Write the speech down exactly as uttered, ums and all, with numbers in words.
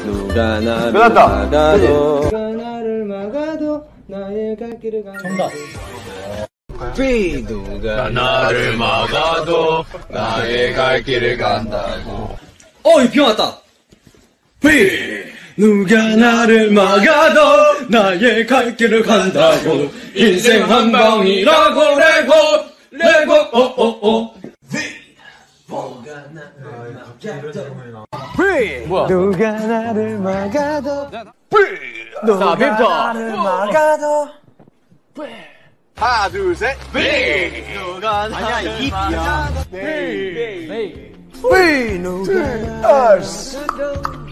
누가 나를 끝났다. 막아도 누가 나를 막아도 나의 갈 길을 간다. 정답. B 누가 나를 막아도 나의 갈 길을 간다고. 어, 이 비가 왔다. B 누가 나를 막아도 나의 갈 길을 간다고. 인생 한 방이라고 레고 레고 오오오. B 뭐야? 누가 나를 막아도 자, 누가 빅터. 나를 막아도 하나, 둘, 셋. B. 누가 아니야, 이 B야. B B. B 누가 나를 막아도